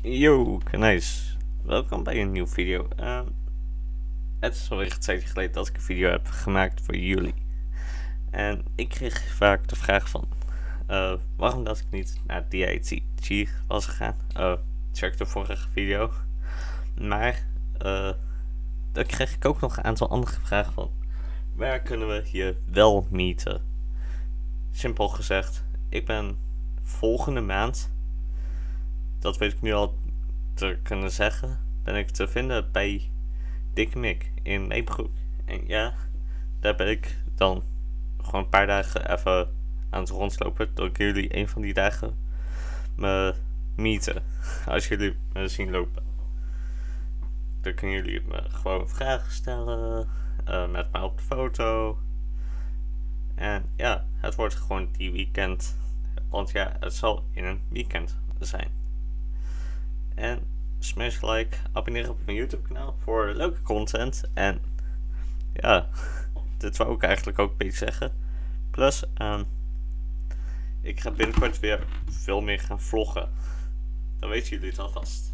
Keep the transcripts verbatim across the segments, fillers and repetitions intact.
Yo, nice. Welkom bij een nieuwe video. Uh, het is alweer een tijdje geleden dat ik een video heb gemaakt voor jullie. En ik kreeg vaak de vraag van uh, waarom dat ik niet naar D I T G was gegaan. Uh, check de vorige video. Maar uh, dan kreeg ik ook nog een aantal andere vragen van waar kunnen we je wel meeten? Simpel gezegd, ik ben volgende maand, dat weet ik nu al te kunnen zeggen, ben ik te vinden bij Dikke Mick in Meebroek. En ja, daar ben ik dan gewoon een paar dagen even aan het rondlopen. Dat ik jullie een van die dagen me meeten. Als jullie me zien lopen, dan kunnen jullie me gewoon vragen stellen, uh, met mij op de foto. En ja, het wordt gewoon die weekend. Want ja, het zal in een weekend zijn. En smash like, abonneer op mijn YouTube kanaal voor leuke content. En ja, dit wou ik eigenlijk ook een beetje zeggen. Plus, um, ik ga binnenkort weer veel meer gaan vloggen. Dan weten jullie het alvast.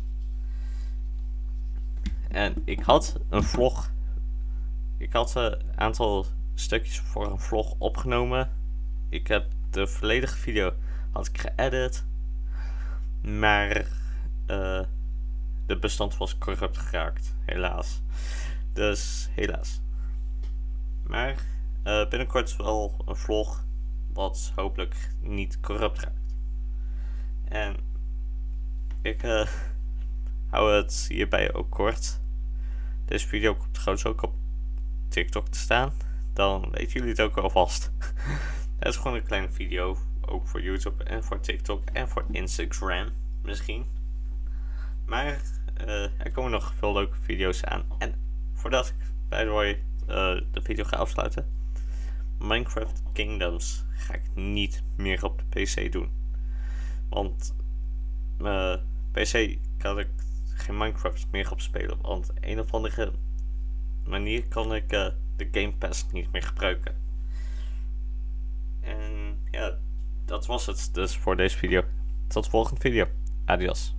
En ik had een vlog. Ik had een aantal stukjes voor een vlog opgenomen. Ik heb de volledige video had ik geëdit. Maar uh, de bestand was corrupt geraakt, helaas. Dus helaas. Maar uh, binnenkort wel een vlog wat hopelijk niet corrupt raakt. En ik uh, hou het hierbij ook kort. Deze video komt trouwens ook op TikTok te staan. Dan weten jullie het ook alvast. Het is gewoon een kleine video. Ook voor YouTube en voor TikTok en voor Instagram misschien. Maar uh, er komen nog veel leuke video's aan. En voordat ik by the way uh, de video ga afsluiten. Minecraft Kingdoms ga ik niet meer op de P C doen. Want uh, P C kan ik geen Minecraft meer op spelen. Want een of andere manier kan ik uh, de Game Pass niet meer gebruiken. En ja, dat was het dus voor deze video. Tot de volgende video. Adios.